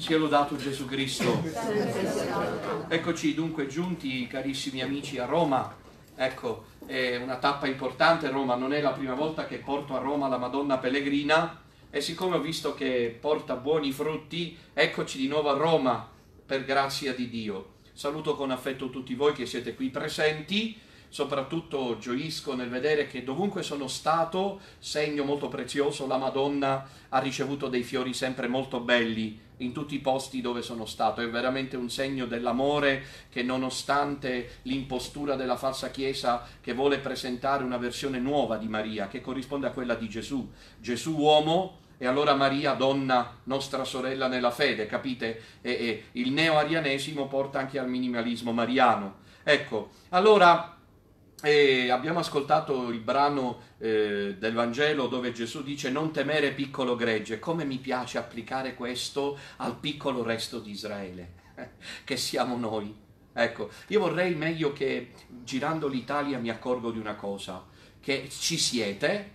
Sia lodato Gesù Cristo. Eccoci dunque giunti, carissimi amici, a Roma. Ecco, è una tappa importante Roma, non è la prima volta che porto a Roma la Madonna Pellegrina e siccome ho visto che porta buoni frutti, eccoci di nuovo a Roma, per grazia di Dio. Saluto con affetto tutti voi che siete qui presenti. Soprattutto gioisco nel vedere che dovunque sono stato, segno molto prezioso, la Madonna ha ricevuto dei fiori sempre molto belli in tutti i posti dove sono stato. È veramente un segno dell'amore che, nonostante l'impostura della falsa Chiesa che vuole presentare una versione nuova di Maria, che corrisponde a quella di Gesù, Gesù uomo e allora Maria donna, nostra sorella nella fede, capite? Il neo-arianesimo porta anche al minimalismo mariano. Ecco, allora abbiamo ascoltato il brano del Vangelo dove Gesù dice: non temere piccolo gregge. Come mi piace applicare questo al piccolo resto di Israele, che siamo noi. Ecco, io vorrei meglio che girando l'Italia mi accorgo di una cosa, che ci siete,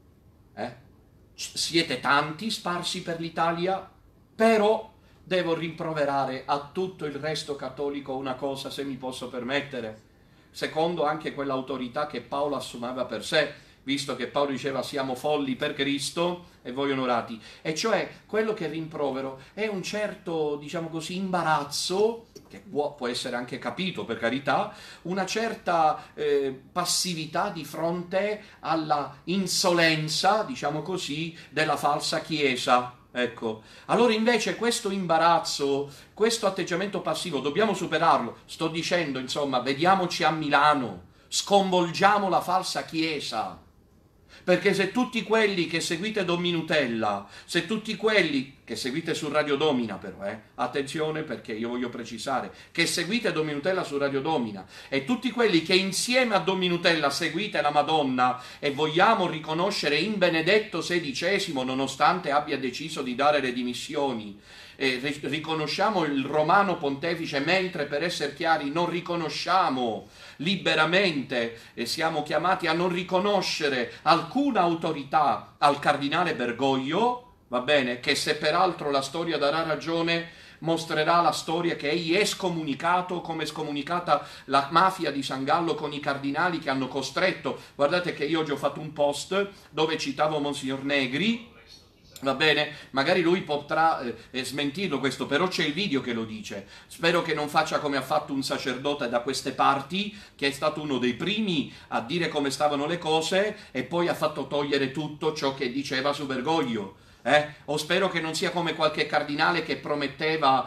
siete tanti sparsi per l'Italia, però devo rimproverare a tutto il resto cattolico una cosa, se mi posso permettere, secondo anche quell'autorità che Paolo assumeva per sé, visto che Paolo diceva siamo folli per Cristo e voi onorati, e cioè quello che rimprovero è un certo, diciamo così, imbarazzo, che può essere anche capito per carità, una certa passività di fronte alla insolenza, diciamo così, della falsa Chiesa. Ecco, allora invece questo imbarazzo, questo atteggiamento passivo dobbiamo superarlo. Sto dicendo, insomma, vediamoci a Milano, sconvolgiamo la falsa Chiesa, perché se tutti quelli che seguite Don Minutella, se tutti quelli che seguite su Radio Domina però, attenzione perché io voglio precisare, che seguite Don Minutella su Radio Domina e tutti quelli che insieme a Don Minutella seguite la Madonna e vogliamo riconoscere in Benedetto XVI, nonostante abbia deciso di dare le dimissioni, riconosciamo il Romano Pontefice, mentre per essere chiari non riconosciamo liberamente e siamo chiamati a non riconoscere alcuna autorità al cardinale Bergoglio, va bene, che se peraltro la storia darà ragione, mostrerà la storia che egli è scomunicato, come è scomunicata la mafia di San Gallo con i cardinali che hanno costretto. Guardate che io oggi ho fatto un post dove citavo Monsignor Negri, va bene, magari lui potrà smentirlo questo, però c'è il video che lo dice. Spero che non faccia come ha fatto un sacerdote da queste parti, che è stato uno dei primi a dire come stavano le cose e poi ha fatto togliere tutto ciò che diceva su Bergoglio. O spero che non sia come qualche cardinale che prometteva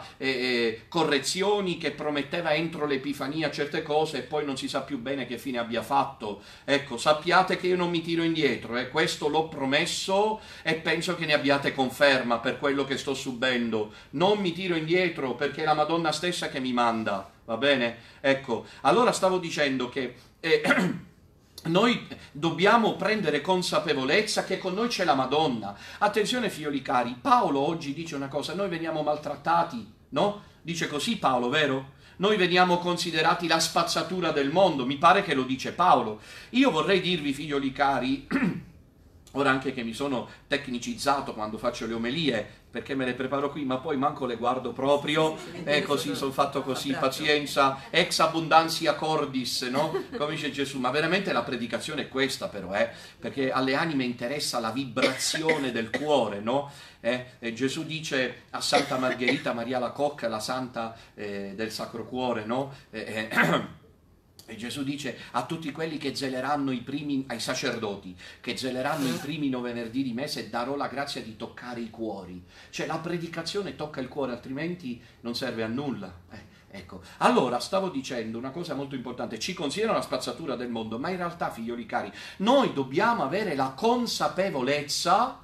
correzioni, che prometteva entro l'Epifania certe cose e poi non si sa più bene che fine abbia fatto. Ecco, sappiate che io non mi tiro indietro, questo l'ho promesso e penso che ne abbiate conferma per quello che sto subendo. Non mi tiro indietro perché è la Madonna stessa che mi manda, va bene? Ecco, allora stavo dicendo che noi dobbiamo prendere consapevolezza che con noi c'è la Madonna. Attenzione figlioli cari, Paolo oggi dice una cosa: noi veniamo maltrattati, no? Dice così Paolo, vero? Noi veniamo considerati la spazzatura del mondo, mi pare che lo dice Paolo. Io vorrei dirvi figlioli cari, ora anche che mi sono tecnicizzato quando faccio le omelie, perché me le preparo qui, ma poi manco le guardo proprio, e così sono fatto così, pazienza, ex abundantia cordis, no? Come dice Gesù, ma veramente la predicazione è questa però, perché alle anime interessa la vibrazione del cuore, no? Gesù dice a Santa Margherita Maria la Cocca, la santa del Sacro Cuore, no? E Gesù dice a tutti quelli che zeleranno i primi, ai sacerdoti, che zeleranno i primi 9 venerdì di mese, darò la grazia di toccare i cuori. Cioè la predicazione tocca il cuore, altrimenti non serve a nulla. Ecco, allora stavo dicendo una cosa molto importante: ci considerano la spazzatura del mondo, ma in realtà, figlioli cari, noi dobbiamo avere la consapevolezza,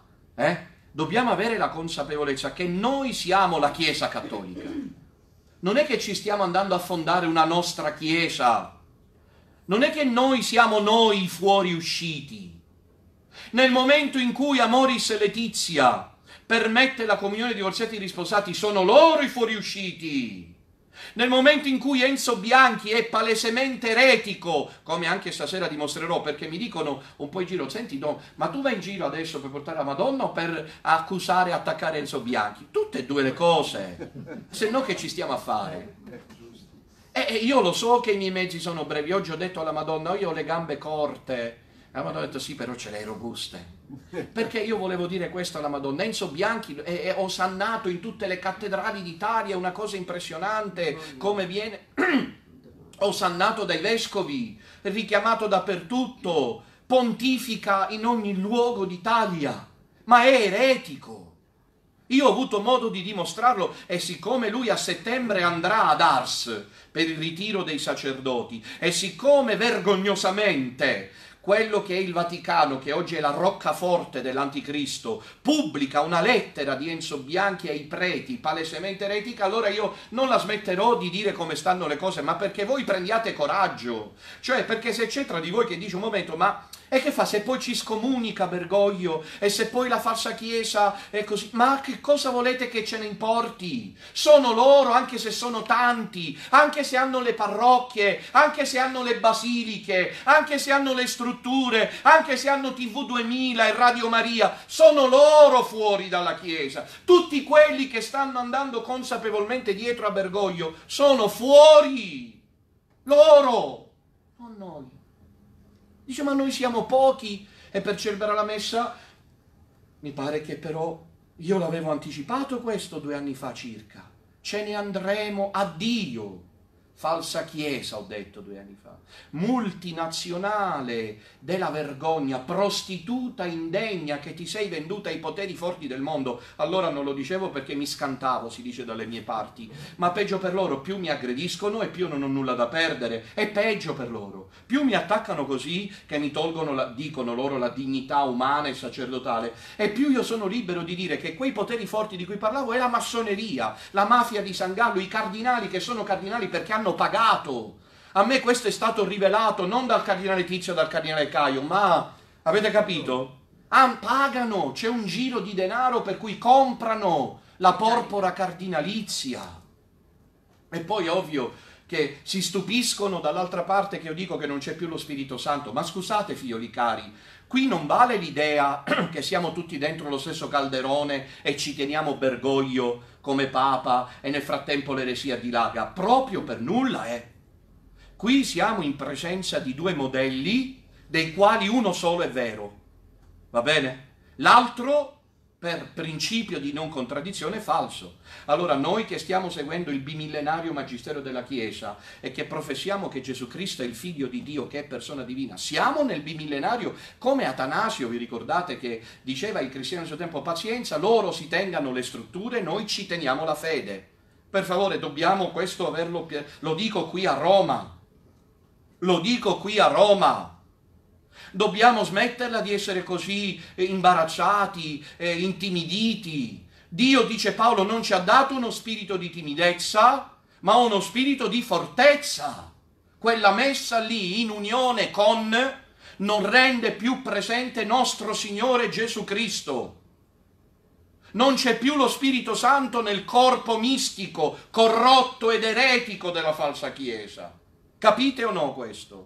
che noi siamo la Chiesa cattolica. Non è che ci stiamo andando a fondare una nostra Chiesa. Non è che noi siamo noi i fuoriusciti. Nel momento in cui Amoris Laetitia permette la comunione di divorziati risposati, sono loro i fuoriusciti. Nel momento in cui Enzo Bianchi è palesemente eretico, come anche stasera dimostrerò, perché mi dicono un po' in giro, senti Don, ma tu vai in giro adesso per portare la Madonna o per accusare e attaccare Enzo Bianchi? Tutte e due le cose, se no che ci stiamo a fare? E io lo so che i miei mezzi sono brevi, oggi ho detto alla Madonna, io ho le gambe corte, la Madonna ha detto sì, però ce le hai robuste. Perché io volevo dire questo alla Madonna. Enzo Bianchi è osannato in tutte le cattedrali d'Italia, è una cosa impressionante come viene osannato dai vescovi, richiamato dappertutto, pontifica in ogni luogo d'Italia, ma è eretico. Io ho avuto modo di dimostrarlo e siccome lui a settembre andrà ad Ars per il ritiro dei sacerdoti e siccome vergognosamente quello che è il Vaticano, che oggi è la roccaforte dell'Anticristo, pubblica una lettera di Enzo Bianchi ai preti palesemente eretica, allora io non la smetterò di dire come stanno le cose, ma perché voi prendiate coraggio. Cioè, perché se c'è tra di voi che dice un momento, ma e che fa se poi ci scomunica Bergoglio e se poi la falsa chiesa è così? Ma che cosa volete che ce ne importi? Sono loro, anche se sono tanti, anche se hanno le parrocchie, anche se hanno le basiliche, anche se hanno le strutture, anche se hanno TV 2000 e Radio Maria, sono loro fuori dalla chiesa. Tutti quelli che stanno andando consapevolmente dietro a Bergoglio sono fuori. Loro, non noi. Dice, ma noi siamo pochi e per celebrare la messa, mi pare che però io l'avevo anticipato questo 2 anni fa circa, ce ne andremo a Dio. Falsa chiesa, ho detto 2 anni fa, multinazionale della vergogna, prostituta indegna che ti sei venduta ai poteri forti del mondo. Allora non lo dicevo perché mi scantavo, si dice dalle mie parti, ma peggio per loro, più mi aggrediscono e più non ho nulla da perdere, è peggio per loro, più mi attaccano così che mi tolgono, dicono loro, la dignità umana e sacerdotale, e più io sono libero di dire che quei poteri forti di cui parlavo è la massoneria, la mafia di San Gallo, i cardinali che sono cardinali perché hanno pagato. A me questo è stato rivelato non dal cardinale Tizio o dal cardinale Caio, ma avete capito? Pagano, c'è un giro di denaro per cui comprano la porpora cardinalizia. E poi ovvio che si stupiscono dall'altra parte che io dico che non c'è più lo Spirito Santo. Ma scusate, figlioli cari, qui non vale l'idea che siamo tutti dentro lo stesso calderone e ci teniamo Bergoglio come Papa e nel frattempo l'eresia dilaga. Proprio per nulla, Qui siamo in presenza di 2 modelli, dei quali uno solo è vero. Va bene? L'altro, per principio di non contraddizione, è falso. Allora noi che stiamo seguendo il bimillenario magistero della Chiesa e che professiamo che Gesù Cristo è il Figlio di Dio, che è persona divina, siamo nel bimillenario come Atanasio, vi ricordate che diceva ai cristiani del suo tempo, pazienza, loro si tengano le strutture, noi ci teniamo la fede. Per favore, dobbiamo questo averlo, lo dico qui a Roma, lo dico qui a Roma. Dobbiamo smetterla di essere così imbarazzati, intimiditi. Dio, dice Paolo, non ci ha dato uno spirito di timidezza, ma uno spirito di fortezza. Quella messa lì in unione con non rende più presente nostro Signore Gesù Cristo. Non c'è più lo Spirito Santo nel corpo mistico, corrotto ed eretico della falsa Chiesa. Capite o no questo?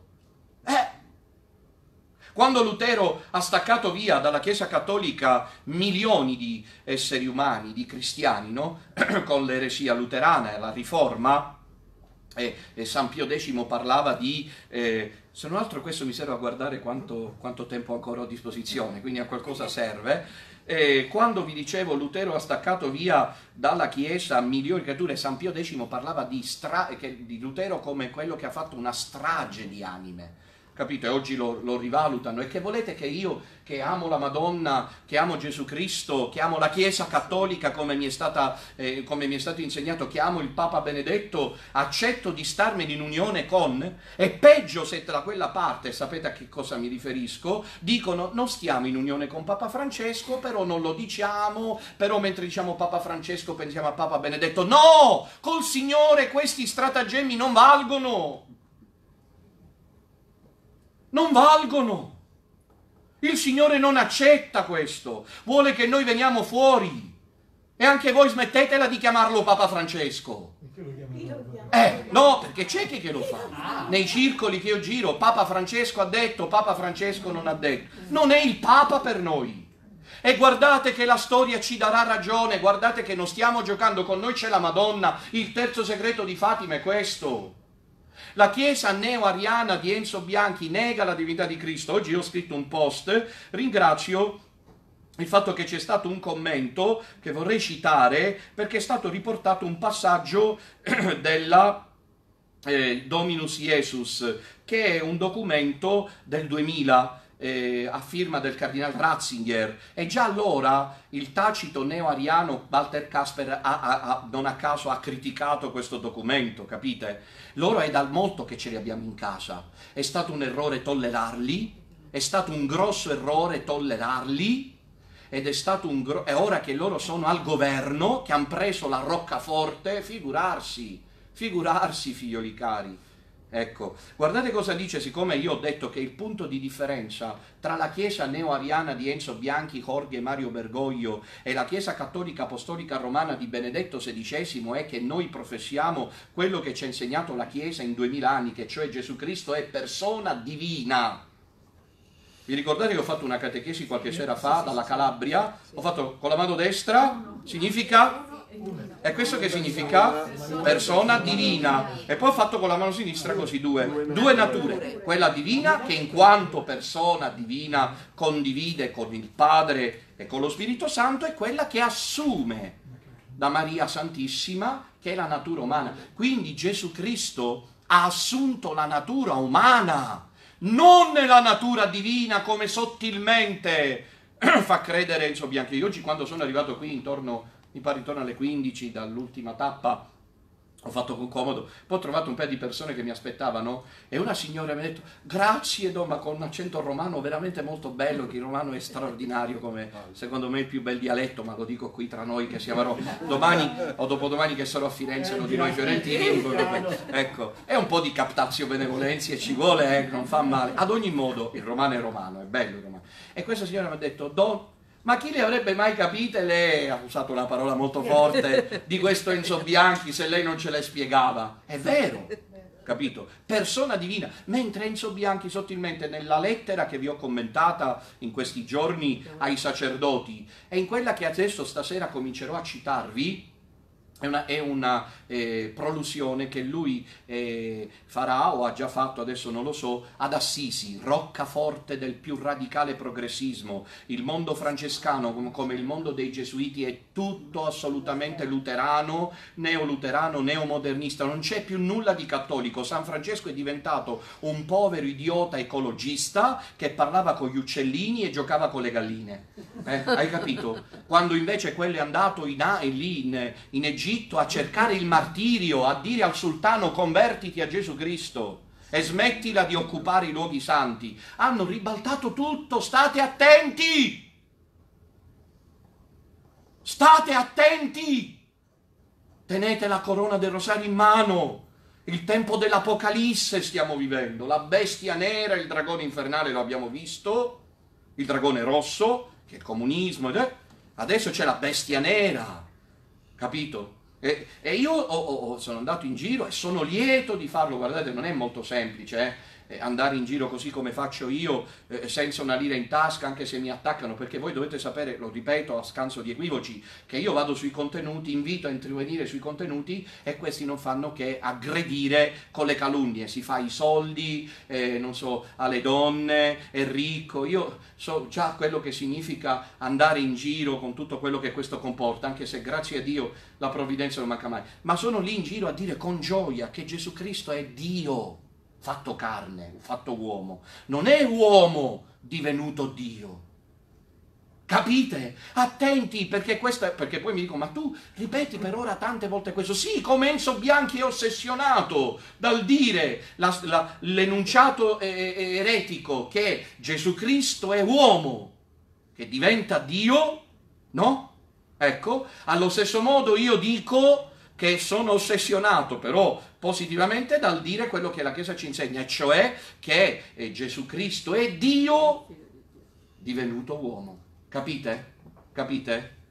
Quando Lutero ha staccato via dalla Chiesa Cattolica milioni di esseri umani, di cristiani, no? Con l'eresia luterana e la Riforma, e San Pio X parlava di... se non altro questo mi serve a guardare quanto tempo ancora ho a disposizione, quindi a qualcosa serve. Quando vi dicevo Lutero ha staccato via dalla Chiesa milioni di creature, San Pio X parlava di Lutero come quello che ha fatto una strage di anime. Capito? E oggi lo rivalutano. E che volete che io, che amo la Madonna, che amo Gesù Cristo, che amo la Chiesa Cattolica come mi è stato insegnato, che amo il Papa Benedetto, accetto di starmene in unione con? E peggio se da quella parte, sapete a che cosa mi riferisco, dicono non stiamo in unione con Papa Francesco, però non lo diciamo, però mentre diciamo Papa Francesco pensiamo a Papa Benedetto. No! Col Signore questi stratagemmi non valgono! Non valgono. Il Signore non accetta questo. Vuole che noi veniamo fuori. E anche voi smettetela di chiamarlo Papa Francesco. Chi lo chiama? No, perché c'è chi che lo fa. Nei circoli che io giro, Papa Francesco ha detto, Papa Francesco non ha detto. Non è il Papa per noi. E guardate che la storia ci darà ragione, guardate che non stiamo giocando, con noi c'è la Madonna, il terzo segreto di Fatima è questo. La Chiesa neo-ariana di Enzo Bianchi nega la divinità di Cristo. Oggi ho scritto un post, ringrazio il fatto che c'è stato un commento che vorrei citare perché è stato riportato un passaggio della Dominus Iesus, che è un documento del 2000 a firma del cardinale Ratzinger, e già allora il tacito neo-ariano Walter Kasper non a caso ha criticato questo documento, capite? Loro è dal molto che ce li abbiamo in casa, è stato un errore tollerarli, è stato un grosso errore tollerarli, ed è stato e ora che loro sono al governo, che hanno preso la roccaforte, figurarsi, figlioli cari. Ecco, guardate cosa dice, siccome io ho detto che il punto di differenza tra la Chiesa neo-ariana di Enzo Bianchi, Jorge e Mario Bergoglio e la Chiesa cattolica apostolica romana di Benedetto XVI è che noi professiamo quello che ci ha insegnato la Chiesa in 2000 anni, che cioè Gesù Cristo è persona divina. Vi ricordate che ho fatto una catechesi qualche sera fa dalla Calabria? Ho fatto con la mano destra, significa... E questo che significa? Persona divina. E poi ho fatto con la mano sinistra così due nature. Quella divina che in quanto persona divina condivide con il Padre e con lo Spirito Santo, e quella che assume da Maria Santissima, che è la natura umana. Quindi Gesù Cristo ha assunto la natura umana, non la natura divina come sottilmente fa credere Enzo Bianchi. Oggi quando sono arrivato qui mi pare intorno alle 15 dall'ultima tappa, ho fatto con comodo, poi ho trovato un paio di persone che mi aspettavano e una signora mi ha detto grazie ma con un accento romano veramente molto bello, che il romano è straordinario, come secondo me il più bel dialetto, ma lo dico qui tra noi che siamo domani o dopodomani che sarò a Firenze, lo dirò ai fiorentini, ecco, è un po' di captatio benevolenzie ci vuole, non fa male. Ad ogni modo il romano è bello il romano. E questa signora mi ha detto ma chi le avrebbe mai capite, lei ha usato una parola molto forte, di questo Enzo Bianchi, se lei non ce le spiegava? È vero, capito? Persona divina. Mentre Enzo Bianchi sottilmente nella lettera che vi ho commentata in questi giorni ai sacerdoti, e in quella che adesso stasera comincerò a citarvi, è una prolusione che lui farà o ha già fatto, adesso non lo so, ad Assisi, roccaforte del più radicale progressismo. Il mondo francescano, come il mondo dei gesuiti, è tutto assolutamente luterano, neoluterano, neomodernista, non c'è più nulla di cattolico. San Francesco è diventato un povero idiota ecologista che parlava con gli uccellini e giocava con le galline. Hai capito? Quando invece quello è andato lì in Egitto a cercare il martirio, a dire al sultano convertiti a Gesù Cristo e smettila di occupare i luoghi santi. Hanno ribaltato tutto, state attenti! State attenti! Tenete la corona del rosario in mano. Il tempo dell'Apocalisse stiamo vivendo. La bestia nera, il dragone infernale lo abbiamo visto, il dragone rosso, che è il comunismo, adesso c'è la bestia nera, capito? E io sono andato in giro e sono lieto di farlo. Guardate, non è molto semplice andare in giro così come faccio io, senza una lira in tasca, anche se mi attaccano, perché voi dovete sapere, lo ripeto a scanso di equivoci, che io vado sui contenuti, invito a intervenire sui contenuti, e questi non fanno che aggredire con le calunnie. Si fa i soldi, non so, alle donne, è ricco. Io so già quello che significa andare in giro con tutto quello che questo comporta, anche se grazie a Dio la provvidenza non manca mai, ma sono lì in giro a dire con gioia che Gesù Cristo è Dio fatto carne, fatto uomo, non è uomo divenuto Dio. Capite? Attenti, perché poi mi dicono, ma tu ripeti per ora tante volte questo. Sì, come Enzo Bianchi è ossessionato dal dire l'enunciato eretico che Gesù Cristo è uomo, che diventa Dio, no? Ecco, allo stesso modo io dico che sono ossessionato però positivamente dal dire quello che la Chiesa ci insegna, cioè che Gesù Cristo è Dio divenuto uomo. Capite? Capite?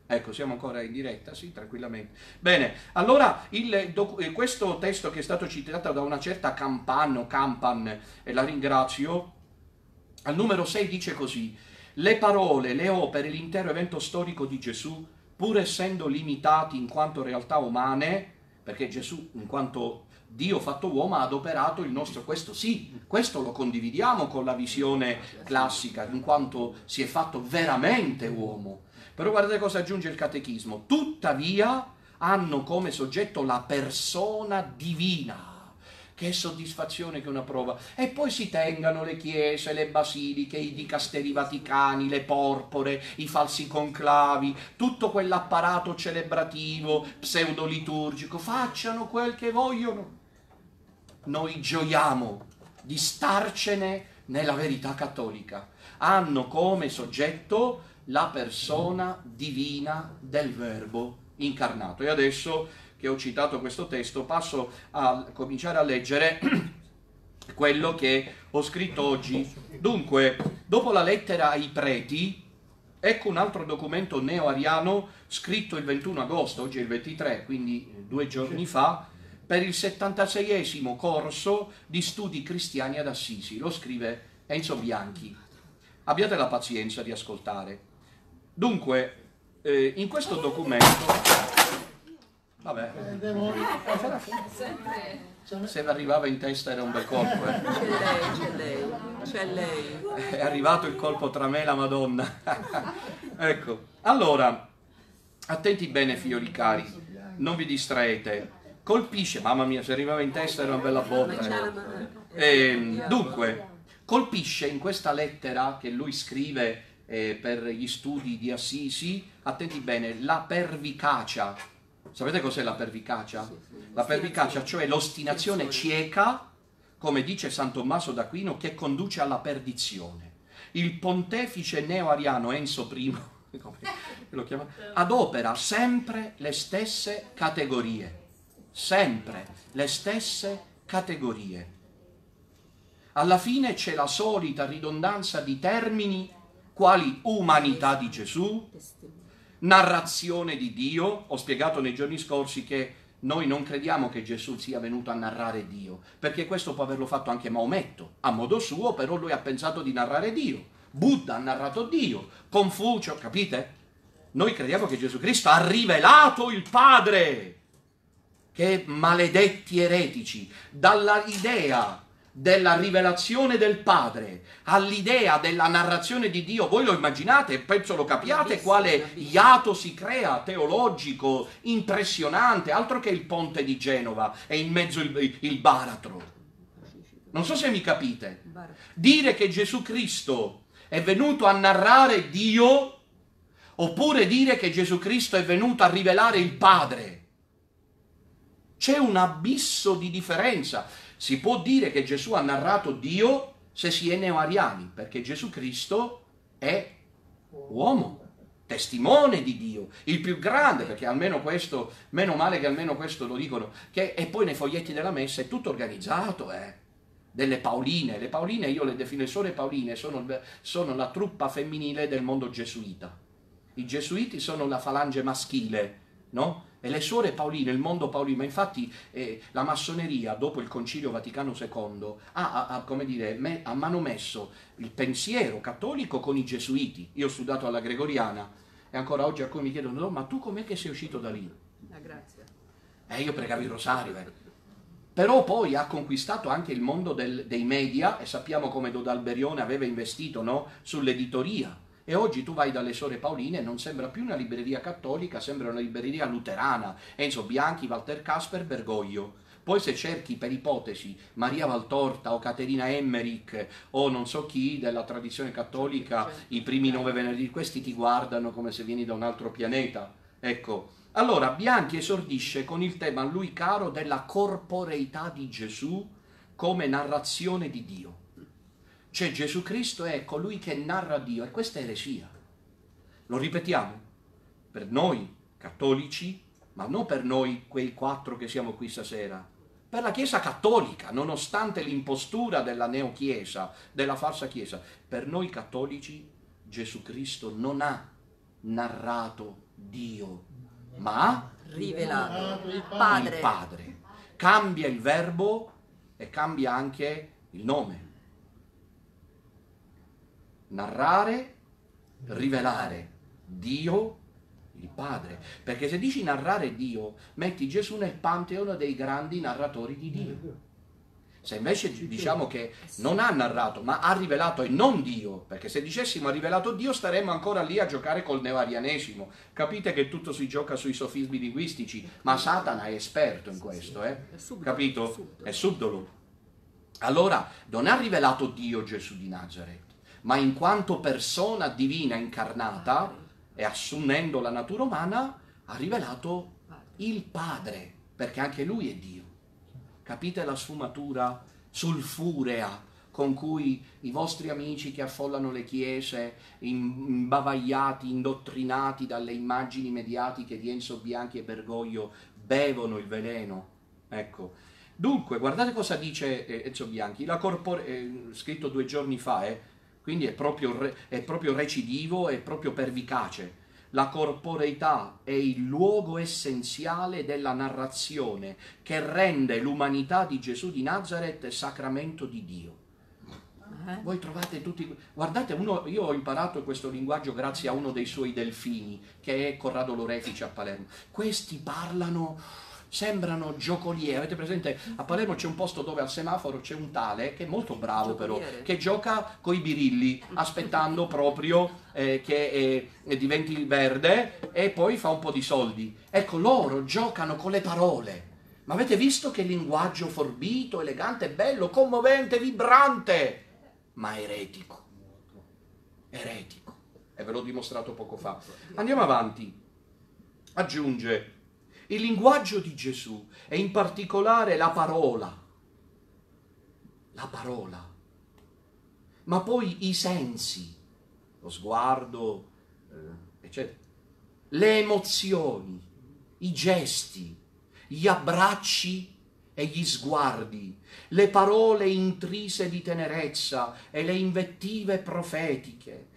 Ecco, siamo ancora in diretta, sì, tranquillamente. Bene, allora questo testo che è stato citato da una certa Campan, e la ringrazio, al numero 6 dice così: le parole, le opere, l'intero evento storico di Gesù, pur essendo limitati in quanto realtà umane, perché Gesù, in quanto Dio fatto uomo, ha adoperato il nostro, questo sì, questo lo condividiamo con la visione classica, in quanto si è fatto veramente uomo. Però guardate cosa aggiunge il Catechismo: tuttavia hanno come soggetto la persona divina. Che soddisfazione che una prova. E poi si tengano le chiese, le basiliche, i dicasteri vaticani, le porpore, i falsi conclavi, tutto quell'apparato celebrativo, pseudoliturgico, facciano quel che vogliono. Noi gioiamo di starcene nella verità cattolica. Hanno come soggetto la persona divina del Verbo incarnato. E adesso che ho citato questo testo, passo a cominciare a leggere quello che ho scritto oggi. Dunque, dopo la lettera ai preti, ecco un altro documento neo-ariano scritto il 21 agosto, oggi è il 23, quindi 2 giorni fa, per il 76esimo corso di studi cristiani ad Assisi. Lo scrive Enzo Bianchi. Abbiate la pazienza di ascoltare. Dunque, in questo documento... Vabbè, se arrivava in testa era un bel colpo. C'è lei. È arrivato il colpo tra me e la Madonna. Ecco, allora, attenti bene figlioli cari, non vi distraete. Colpisce, mamma mia, se arrivava in testa era una bella botta. Dunque, colpisce in questa lettera che lui scrive per gli studi di Assisi, attenti bene, la pervicacia. Sapete cos'è la pervicacia? La pervicacia, cioè l'ostinazione cieca, come dice San Tommaso d'Aquino, che conduce alla perdizione. Il pontefice neo-ariano Enzo I, come lo chiama, adopera sempre le stesse categorie. Sempre le stesse categorie. Alla fine c'è la solita ridondanza di termini quali umanità di Gesù, narrazione di Dio. Ho spiegato nei giorni scorsi che noi non crediamo che Gesù sia venuto a narrare Dio, perché questo può averlo fatto anche Maometto, a modo suo, però lui ha pensato di narrare Dio. Buddha ha narrato Dio, Confucio, capite? Noi crediamo che Gesù Cristo ha rivelato il Padre. Che maledetti eretici, dalla idea della rivelazione del Padre all'idea della narrazione di Dio, voi lo immaginate, penso lo capiate quale iato si crea teologico impressionante, altro che il ponte di Genova e in mezzo il baratro. Non so se mi capite. Dire che Gesù Cristo è venuto a narrare Dio oppure dire che Gesù Cristo è venuto a rivelare il Padre. C'è un abisso di differenza. Si può dire che Gesù ha narrato Dio se si è neo-ariani, perché Gesù Cristo è uomo, testimone di Dio, il più grande, perché almeno questo, meno male che almeno questo lo dicono, e poi nei foglietti della messa è tutto organizzato, delle Pauline. Le Pauline, io le definisco, le suore Pauline sono la truppa femminile del mondo gesuita. I gesuiti sono la falange maschile, no? E le suore Pauline, il mondo paolino, ma infatti la massoneria dopo il Concilio Vaticano II ha manomesso il pensiero cattolico con i gesuiti. Io ho studiato alla Gregoriana e ancora oggi alcuni mi chiedono: no, ma tu com'è che sei uscito da lì? La grazia. Io pregavo il rosario. Però poi ha conquistato anche il mondo dei media e sappiamo come Dodalberione aveva investito, no, sull'editoria. E oggi tu vai dalle Suore Pauline e non sembra più una libreria cattolica, sembra una libreria luterana. Enzo Bianchi, Walter Casper, Bergoglio. Poi se cerchi per ipotesi Maria Valtorta o Caterina Emmerich o non so chi della tradizione cattolica, i primi 9 venerdì, questi ti guardano come se vieni da un altro pianeta. Ecco, allora Bianchi esordisce con il tema a lui caro della corporeità di Gesù come narrazione di Dio. Cioè Gesù Cristo è colui che narra Dio, e questa è eresia. Lo ripetiamo, per noi cattolici, ma non per noi quei 4 che siamo qui stasera, per la Chiesa cattolica, nonostante l'impostura della neochiesa, della falsa Chiesa, per noi cattolici Gesù Cristo non ha narrato Dio, ma Rivelato il il Padre. Padre. Cambia il verbo e cambia anche il nome. Narrare, rivelare. Dio, il Padre. Perché se dici narrare Dio, metti Gesù nel pantheon dei grandi narratori di Dio. Se invece diciamo che non ha narrato, ma ha rivelato e non Dio, perché se dicessimo ha rivelato Dio staremmo ancora lì a giocare col neoarianesimo. Capite che tutto si gioca sui sofismi linguistici, ma Satana è esperto in questo, capito? È subdolo. Allora, non ha rivelato Dio Gesù di Nazaret, ma in quanto persona divina incarnata e assumendo la natura umana, ha rivelato il Padre, perché anche Lui è Dio. Capite la sfumatura sulfurea con cui i vostri amici che affollano le chiese, imbavagliati, indottrinati dalle immagini mediatiche di Enzo Bianchi e Bergoglio, bevono il veleno? Ecco. Dunque, guardate cosa dice Enzo Bianchi, scritto 2 giorni fa, quindi è proprio recidivo, è proprio pervicace. La corporeità è il luogo essenziale della narrazione che rende l'umanità di Gesù di Nazaret sacramento di Dio. Voi trovate tutti... Guardate, io ho imparato questo linguaggio grazie a uno dei suoi delfini, che è Corrado Lorefice a Palermo. Questi parlano... sembrano giocolieri. Avete presente? A Palermo c'è un posto dove al semaforo c'è un tale che è molto bravo però, che gioca coi birilli aspettando proprio che diventi verde e poi fa un po' di soldi. Ecco, loro giocano con le parole. Ma avete visto che linguaggio forbito, elegante, bello, commovente, vibrante, ma eretico. Eretico. E ve l'ho dimostrato poco fa. Andiamo avanti. Aggiunge: il linguaggio di Gesù e in particolare la parola, ma poi i sensi, lo sguardo, eccetera, le emozioni, i gesti, gli abbracci e gli sguardi, le parole intrise di tenerezza e le invettive profetiche,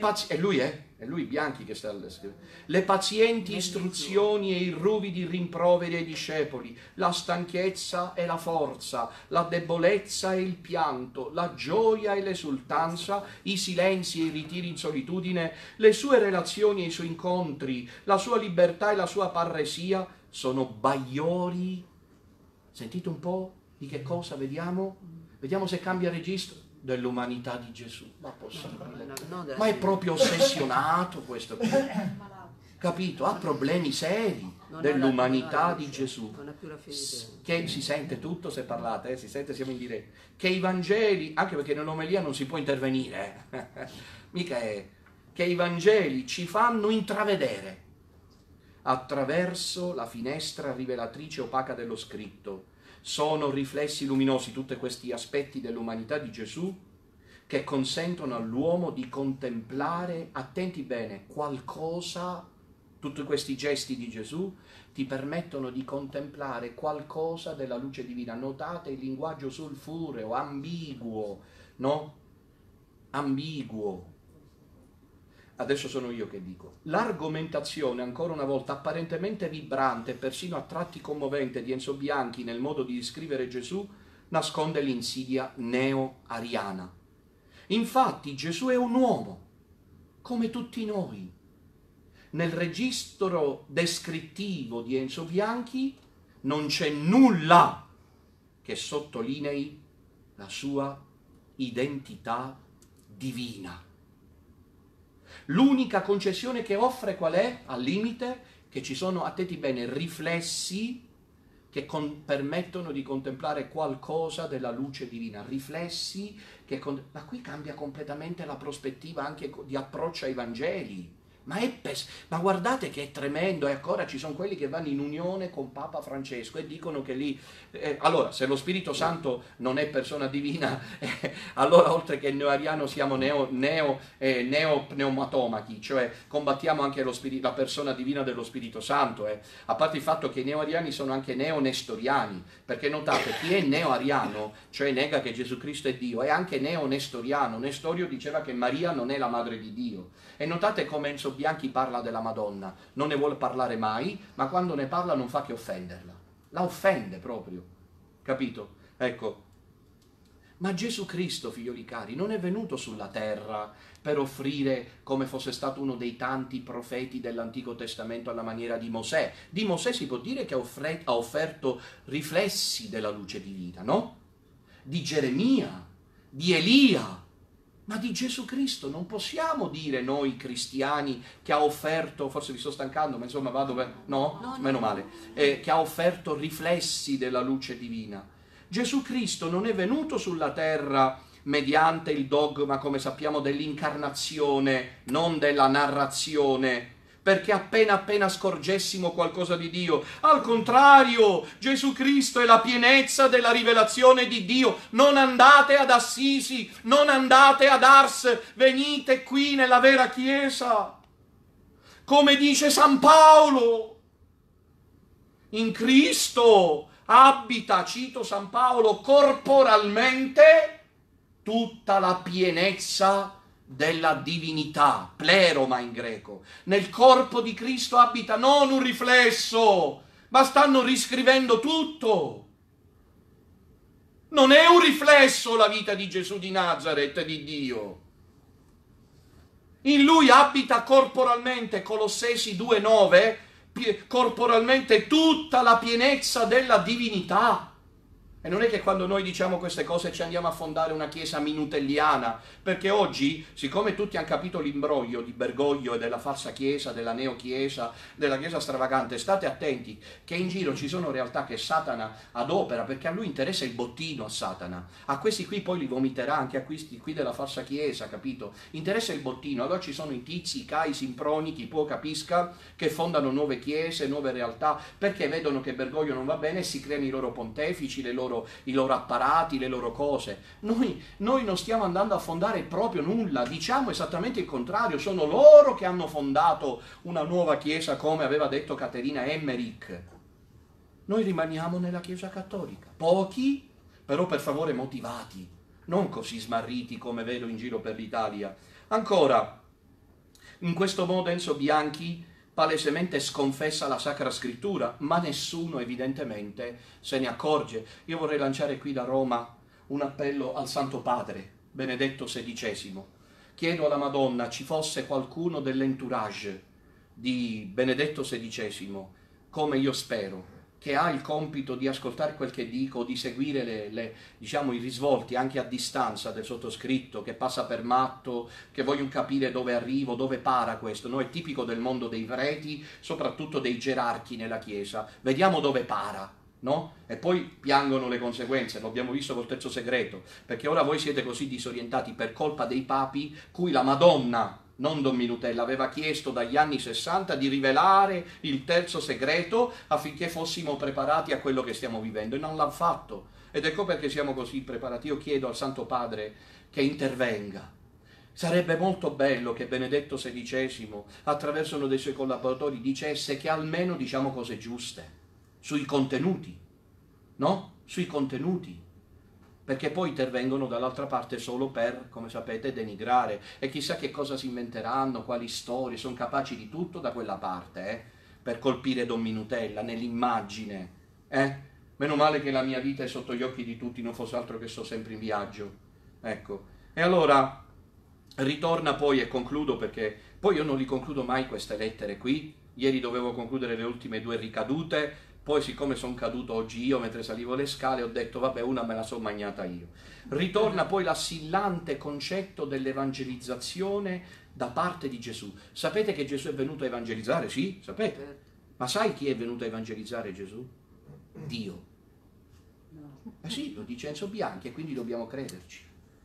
è lui Bianchi che sta scrivendo, le pazienti istruzioni e i ruvidi rimproveri ai discepoli, la stanchezza e la forza, la debolezza e il pianto, la gioia e l'esultanza, i silenzi e i ritiri in solitudine, le sue relazioni e i suoi incontri, la sua libertà e la sua parresia sono bagliori. Sentite un po' di che cosa vediamo? Vediamo se cambia registro. Dell'umanità di Gesù. Ma possibile? Ma è proprio ossessionato questo. Capito? Ha problemi seri dell'umanità di Gesù. Che si sente tutto se parlate, si sente, siamo in diretta. Che i Vangeli, anche perché nell'omelia non si può intervenire, mica è. Che i Vangeli ci fanno intravedere attraverso la finestra rivelatrice opaca dello scritto. Sono riflessi luminosi tutti questi aspetti dell'umanità di Gesù che consentono all'uomo di contemplare, attenti bene, qualcosa, tutti questi gesti di Gesù ti permettono di contemplare qualcosa della luce divina. Notate il linguaggio sulfureo, ambiguo, no? Ambiguo. Adesso sono io che dico. L'argomentazione, ancora una volta, apparentemente vibrante, persino a tratti commovente di Enzo Bianchi nel modo di descrivere Gesù, nasconde l'insidia neo-ariana. Infatti Gesù è un uomo, come tutti noi. Nel registro descrittivo di Enzo Bianchi non c'è nulla che sottolinei la sua identità divina. L'unica concessione che offre qual è? Al limite che ci sono, attenti bene, riflessi che permettono di contemplare qualcosa della luce divina. Riflessi che... Ma qui cambia completamente la prospettiva anche di approccio ai Vangeli. Ma guardate che è tremendo, e ancora ci sono quelli che vanno in unione con Papa Francesco e dicono che lì... allora, se lo Spirito Santo non è persona divina, allora oltre che neo-ariano siamo neo-pneumatomachi, cioè combattiamo anche la persona divina dello Spirito Santo. A parte il fatto che i neo-ariani sono anche neo-nestoriani, perché notate, chi è neo-ariano, cioè nega che Gesù Cristo è Dio, è anche neo-nestoriano. Nestorio diceva che Maria non è la madre di Dio. E notate come Enzo Bianchi parla della Madonna, non ne vuole parlare mai, ma quando ne parla non fa che offenderla. La offende proprio, capito? Ecco. Ma Gesù Cristo, figlioli cari, non è venuto sulla terra per offrire come fosse stato uno dei tanti profeti dell'Antico Testamento alla maniera di Mosè. Di Mosè si può dire che ha offerto riflessi della luce divina, no? Di Geremia, di Elia, ma di Gesù Cristo non possiamo dire noi cristiani che ha offerto, forse vi sto stancando, ma insomma vado per... No? Meno male. Che ha offerto riflessi della luce divina. Gesù Cristo non è venuto sulla terra mediante il dogma, come sappiamo, dell'incarnazione, non della narrazione, perché appena scorgessimo qualcosa di Dio. Al contrario, Gesù Cristo è la pienezza della rivelazione di Dio. Non andate ad Assisi, non andate ad Ars, venite qui nella vera Chiesa. Come dice San Paolo, in Cristo abita, cito San Paolo, corporalmente tutta la pienezza della divinità, pleroma in greco. Nel corpo di Cristo abita non un riflesso, ma stanno riscrivendo tutto. Non è un riflesso la vita di Gesù di Nazaret, di Dio. In lui abita corporalmente, Colossesi 2,9, corporalmente tutta la pienezza della divinità. E non è che quando noi diciamo queste cose ci andiamo a fondare una chiesa minutelliana, perché oggi, siccome tutti hanno capito l'imbroglio di Bergoglio e della falsa chiesa, della neochiesa, della chiesa stravagante, state attenti che in giro ci sono realtà che Satana adopera, perché a lui interessa il bottino, a Satana. A questi qui poi li vomiterà, anche a questi qui della falsa chiesa, capito? Interessa il bottino. Allora ci sono i tizi, i cai, i simproni, chi può capisca, che fondano nuove chiese, nuove realtà, perché vedono che Bergoglio non va bene e si creano i loro pontefici, i loro apparati, le loro cose. Noi non stiamo andando a fondare proprio nulla, diciamo esattamente il contrario, sono loro che hanno fondato una nuova chiesa, come aveva detto Caterina Emmerich. Noi rimaniamo nella Chiesa cattolica, pochi, però per favore motivati, non così smarriti come vedo in giro per l'Italia. Ancora, in questo modo Enzo Bianchi palesemente sconfessa la Sacra Scrittura, ma nessuno evidentemente se ne accorge. Io vorrei lanciare qui da Roma un appello al Santo Padre, Benedetto XVI. Chiedo alla Madonna ci fosse qualcuno dell'entourage di Benedetto XVI, come io spero, che ha il compito di ascoltare quel che dico, di seguire diciamo, i risvolti anche a distanza del sottoscritto, che passa per matto, che vogliono capire dove arrivo, dove para questo. No? È tipico del mondo dei preti, soprattutto dei gerarchi nella Chiesa. Vediamo dove para, no? E poi piangono le conseguenze, lo abbiamo visto col Terzo Segreto, perché ora voi siete così disorientati per colpa dei papi, cui la Madonna, non Don Minutella, aveva chiesto dagli anni 60 di rivelare il terzo segreto affinché fossimo preparati a quello che stiamo vivendo, e non l'hanno fatto. Ed ecco perché siamo così preparati. Io chiedo al Santo Padre che intervenga. Sarebbe molto bello che Benedetto XVI, attraverso uno dei suoi collaboratori, dicesse che almeno diciamo cose giuste sui contenuti, no? Sui contenuti. Perché poi intervengono dall'altra parte solo per, come sapete, denigrare, e chissà che cosa si inventeranno, quali storie, sono capaci di tutto da quella parte, per colpire Don Minutella, nell'immagine, Meno male che la mia vita è sotto gli occhi di tutti, non fosse altro che sto sempre in viaggio, ecco. E allora, ritorna poi, e concludo, perché poi io non li concludo mai queste lettere qui, ieri dovevo concludere le ultime 2 ricadute, poi siccome sono caduto oggi io mentre salivo le scale, ho detto vabbè, una me la sono magnata io. Ritorna poi l'assillante concetto dell'evangelizzazione da parte di Gesù. Sapete che Gesù è venuto a evangelizzare? Sì, sapete. Ma sai chi è venuto a evangelizzare Gesù? Dio. Eh sì, lo dice Enzo Bianchi, e quindi dobbiamo crederci.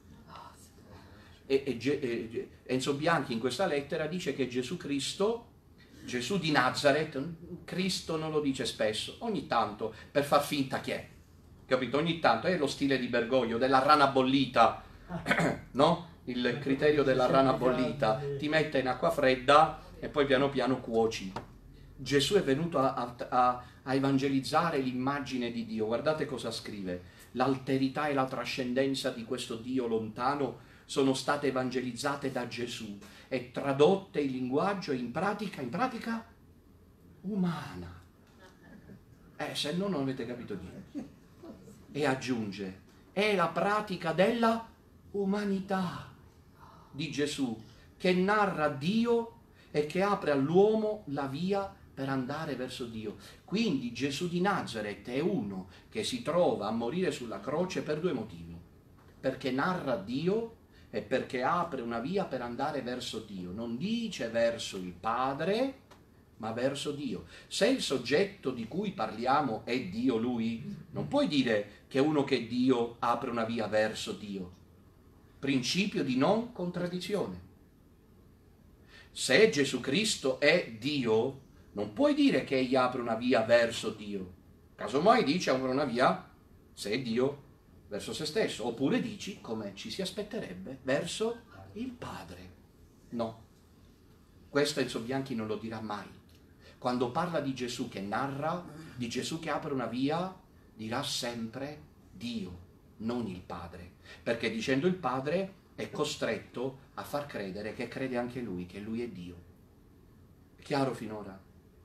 Enzo Bianchi in questa lettera dice che Gesù Cristo, Gesù di Nazaret, Cristo non lo dice spesso, ogni tanto per far finta che è, capito? Ogni tanto è lo stile di Bergoglio, della rana bollita, no? Il criterio della rana bollita, ti mette in acqua fredda e poi piano piano cuoci. Gesù è venuto a evangelizzare l'immagine di Dio. Guardate cosa scrive: l'alterità e la trascendenza di questo Dio lontano sono state evangelizzate da Gesù e tradotte in linguaggio e in pratica umana. Se no non avete capito niente. E aggiunge, è la pratica della umanità di Gesù che narra Dio e che apre all'uomo la via per andare verso Dio. Quindi Gesù di Nazaret è uno che si trova a morire sulla croce per due motivi: perché narra Dio e perché apre una via per andare verso Dio. Non dice verso il Padre, ma verso Dio. Se il soggetto di cui parliamo è Dio lui, non puoi dire che uno che è Dio apre una via verso Dio. Principio di non contraddizione. Se Gesù Cristo è Dio, non puoi dire che egli apre una via verso Dio. Casomai dice apre una via, se è Dio, verso se stesso. Oppure dici, come ci si aspetterebbe, verso il Padre. No. Questo Enzo Bianchi non lo dirà mai. Quando parla di Gesù che narra, di Gesù che apre una via, dirà sempre Dio, non il Padre. Perché dicendo il Padre è costretto a far credere che crede anche lui, che lui è Dio. È chiaro finora?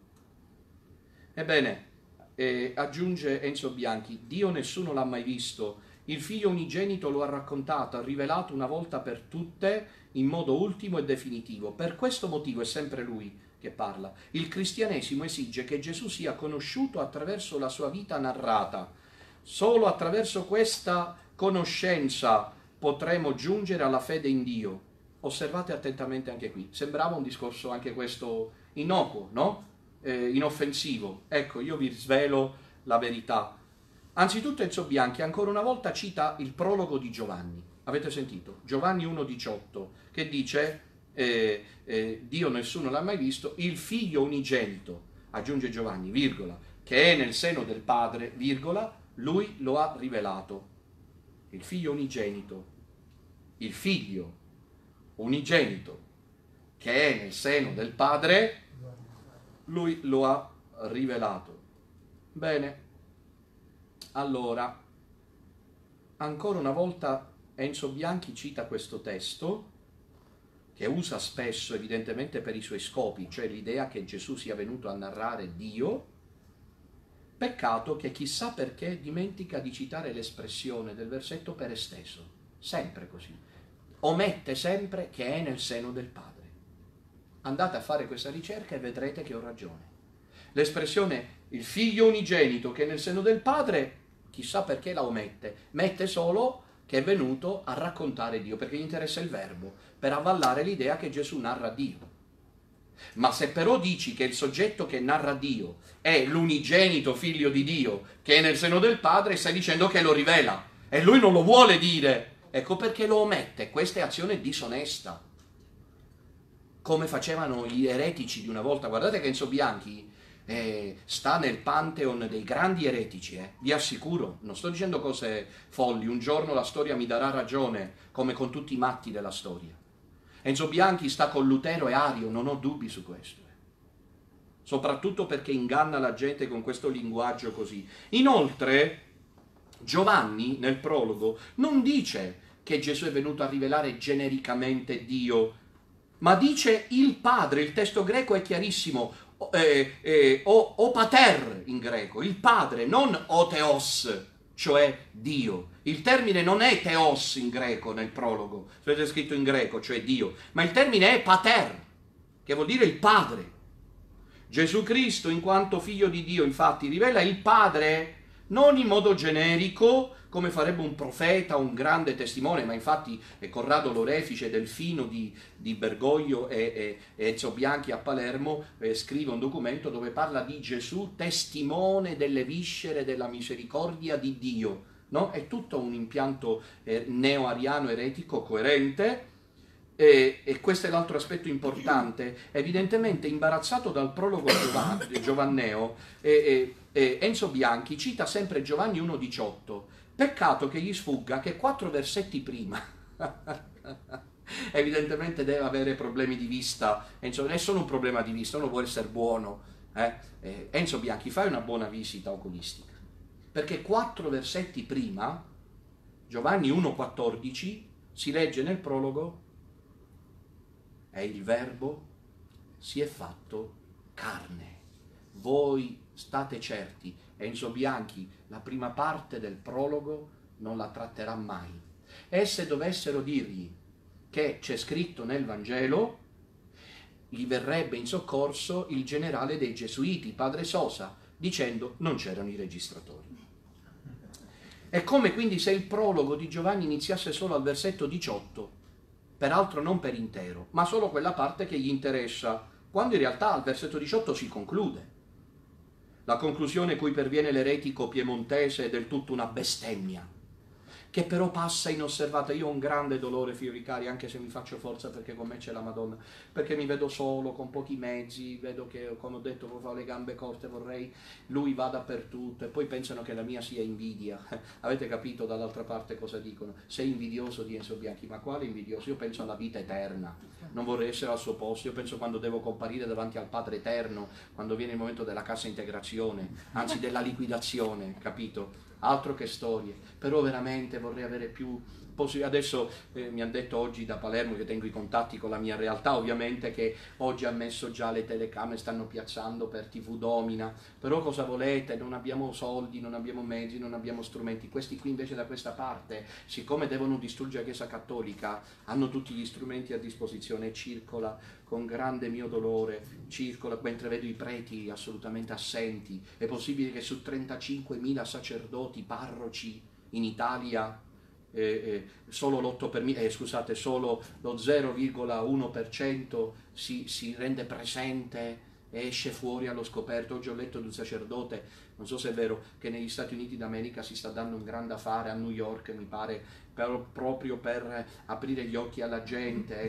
Ebbene, aggiunge Enzo Bianchi, Dio nessuno l'ha mai visto, il figlio unigenito lo ha raccontato, ha rivelato una volta per tutte, in modo ultimo e definitivo. Per questo motivo è sempre lui che parla. Il cristianesimo esige che Gesù sia conosciuto attraverso la sua vita narrata. Solo attraverso questa conoscenza potremo giungere alla fede in Dio. Osservate attentamente anche qui. Sembrava un discorso anche questo innocuo, no? Inoffensivo. Ecco, io vi svelo la verità. Anzitutto Enzo Bianchi ancora una volta cita il prologo di Giovanni. Avete sentito? Giovanni 1,18, che dice Dio nessuno l'ha mai visto, il figlio unigenito, aggiunge Giovanni, virgola, che è nel seno del Padre, virgola, lui lo ha rivelato. Il figlio unigenito, il figlio unigenito che è nel seno del Padre, lui lo ha rivelato. Bene, allora, ancora una volta Enzo Bianchi cita questo testo, che usa spesso evidentemente per i suoi scopi, cioè l'idea che Gesù sia venuto a narrare Dio. Peccato che chissà perché dimentica di citare l'espressione del versetto per esteso, sempre così. Omette sempre che è nel seno del Padre. Andate a fare questa ricerca e vedrete che ho ragione. L'espressione il figlio unigenito che è nel seno del Padre, chissà perché la omette, mette solo che è venuto a raccontare Dio, perché gli interessa il verbo, per avvallare l'idea che Gesù narra Dio. Ma se però dici che il soggetto che narra Dio è l'unigenito figlio di Dio che è nel seno del Padre, stai dicendo che lo rivela e lui non lo vuole dire. Ecco perché lo omette. Questa è azione disonesta, come facevano gli eretici di una volta. Guardate che Enzo Bianchi sta nel pantheon dei grandi eretici, vi assicuro, non sto dicendo cose folli, un giorno la storia mi darà ragione, come con tutti i matti della storia. Enzo Bianchi sta con Lutero e Ario, non ho dubbi su questo, soprattutto perché inganna la gente con questo linguaggio così. Inoltre Giovanni nel prologo non dice che Gesù è venuto a rivelare genericamente Dio, ma dice il Padre. Il testo greco è chiarissimo, o pater in greco, il Padre, non o theos, cioè Dio. Il termine non è theos in greco nel prologo, è scritto in greco, cioè Dio, ma il termine è pater, che vuol dire il Padre. Gesù Cristo, in quanto figlio di Dio, infatti, rivela il Padre non in modo generico, come farebbe un profeta, un grande testimone, ma infatti Corrado Lorefice, Delfino di Bergoglio e Enzo Bianchi a Palermo scrive un documento dove parla di Gesù, testimone delle viscere della misericordia di Dio. No? È tutto un impianto neo-ariano eretico coerente, e questo è l'altro aspetto importante. Evidentemente imbarazzato dal prologo giovanneo, Enzo Bianchi cita sempre Giovanni 1,18. Peccato che gli sfugga che 4 versetti prima evidentemente deve avere problemi di vista. Enzo, non è solo un problema di vista, uno vuole essere buono. Enzo Bianchi, fai una buona visita oculistica, perché 4 versetti prima, Giovanni 1,14, Si legge nel prologo: e il Verbo si è fatto carne. Voi state certi, Enzo Bianchi la prima parte del prologo non la tratterà mai. E se dovessero dirgli che c'è scritto nel Vangelo, gli verrebbe in soccorso il generale dei Gesuiti, padre Sosa, dicendo: non c'erano i registratori. È come quindi se il prologo di Giovanni iniziasse solo al versetto 18, peraltro non per intero, ma solo quella parte che gli interessa, quando in realtà al versetto 18 si conclude. La conclusione cui perviene l'eretico piemontese è del tutto una bestemmia, che però passa inosservata. Io ho un grande dolore, figlio cari, anche se mi faccio forza perché con me c'è la Madonna, perché mi vedo solo, con pochi mezzi, vedo che, come ho detto, ho le gambe corte, vorrei lui va dappertutto, e poi pensano che la mia sia invidia. Avete capito dall'altra parte cosa dicono? Sei invidioso di Enzo Bianchi, ma quale invidioso? Io penso alla vita eterna, non vorrei essere al suo posto. Io penso quando devo comparire davanti al Padre Eterno, quando viene il momento della cassa integrazione, anzi della liquidazione, capito? Altro che storie. Però veramente vorrei avere più adesso mi hanno detto oggi da Palermo, che tengo i contatti con la mia realtà ovviamente, che oggi ha messo già le telecamere, stanno piazzando per TV Domina. Però cosa volete? Non abbiamo soldi, non abbiamo mezzi, non abbiamo strumenti. Questi qui invece da questa parte, siccome devono distruggere la Chiesa Cattolica, hanno tutti gli strumenti a disposizione, e circola con grande mio dolore, circola mentre vedo i preti assolutamente assenti. È possibile che su 35.000 sacerdoti, parroci in Italia, solo solo lo 0,1% si rende presente e esce fuori allo scoperto. Oggi ho letto di un sacerdote, non so se è vero, che negli Stati Uniti d'America si sta dando un grande affare, a New York mi pare, proprio per aprire gli occhi alla gente.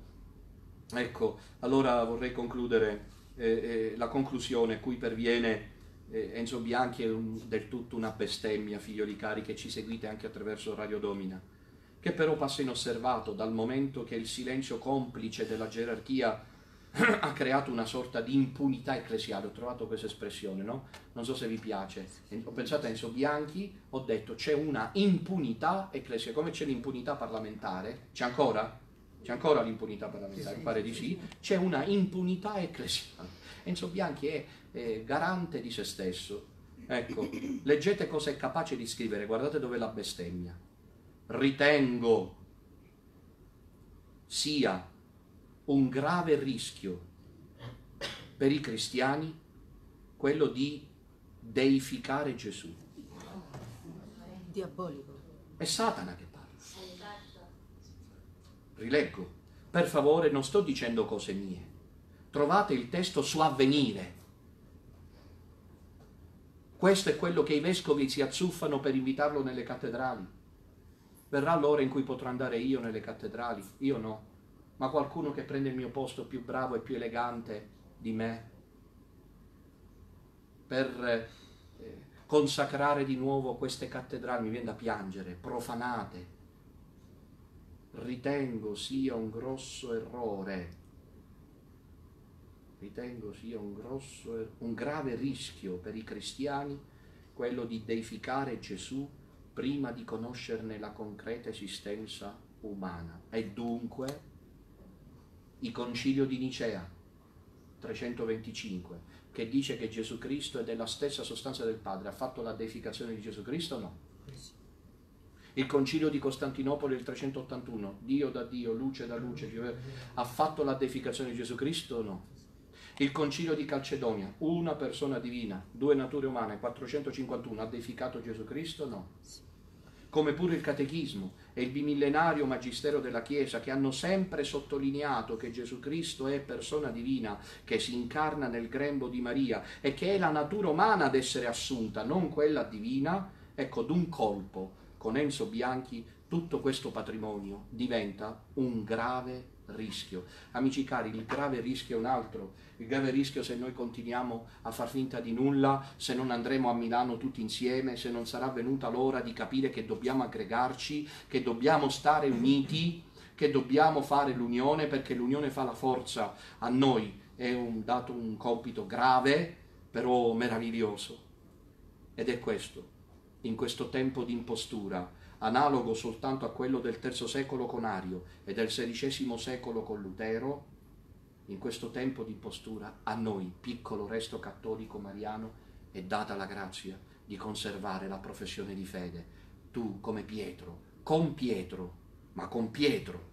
Ecco, allora vorrei concludere la conclusione a cui perviene Enzo Bianchi è del tutto una bestemmia, figlioli cari, che ci seguite anche attraverso Radio Domina, che però passa inosservato dal momento che il silenzio complice della gerarchia ha creato una sorta di impunità ecclesiale. Ho trovato questa espressione, no? Non so se vi piace. Ho pensato a Enzo Bianchi, ho detto c'è una impunità ecclesiale, come c'è l'impunità parlamentare. C'è ancora? C'è ancora l'impunità parlamentare? Mi pare di sì. C'è una impunità ecclesiale. Enzo Bianchi è garante di se stesso. Ecco, leggete cosa è capace di scrivere, guardate dove la bestemmia. Ritengo sia un grave rischio per i cristiani quello di deificare Gesù. Diabolico. È Satana che parla. Rileggo, per favore, non sto dicendo cose mie. Trovate il testo su Avvenire. Questo è quello che i vescovi si azzuffano per invitarlo nelle cattedrali. Verrà l'ora in cui potrò andare io nelle cattedrali, io no, ma qualcuno che prende il mio posto più bravo e più elegante di me per consacrare di nuovo queste cattedrali, mi viene da piangere, profanate. Ritengo sia un grosso errore. Ritengo sia un grave rischio per i cristiani quello di deificare Gesù prima di conoscerne la concreta esistenza umana. E dunque il Concilio di Nicea 325, che dice che Gesù Cristo è della stessa sostanza del Padre, ha fatto la deificazione di Gesù Cristo o no? Il Concilio di Costantinopoli del 381, Dio da Dio, luce da luce, ha fatto la deificazione di Gesù Cristo o no? Il Concilio di Calcedonia, una persona divina, due nature umane, 451, ha deificato Gesù Cristo o no? Come pure il Catechismo e il bimillenario Magistero della Chiesa, che hanno sempre sottolineato che Gesù Cristo è persona divina, che si incarna nel grembo di Maria e che è la natura umana ad essere assunta, non quella divina. Ecco, d'un colpo, con Enzo Bianchi, tutto questo patrimonio diventa un grave rischio. Amici cari, il grave rischio è un altro. Il grave rischio, se noi continuiamo a far finta di nulla, se non andremo a Milano tutti insieme, se non sarà venuta l'ora di capire che dobbiamo aggregarci, che dobbiamo stare uniti, che dobbiamo fare l'unione, perché l'unione fa la forza. A noi è dato un compito grave, però meraviglioso. Ed è questo, in questo tempo di impostura, analogo soltanto a quello del III secolo con Ario e del XVI secolo con Lutero, in questo tempo di impostura a noi, piccolo resto cattolico mariano, è data la grazia di conservare la professione di fede. Tu, come Pietro, con Pietro, ma con Pietro,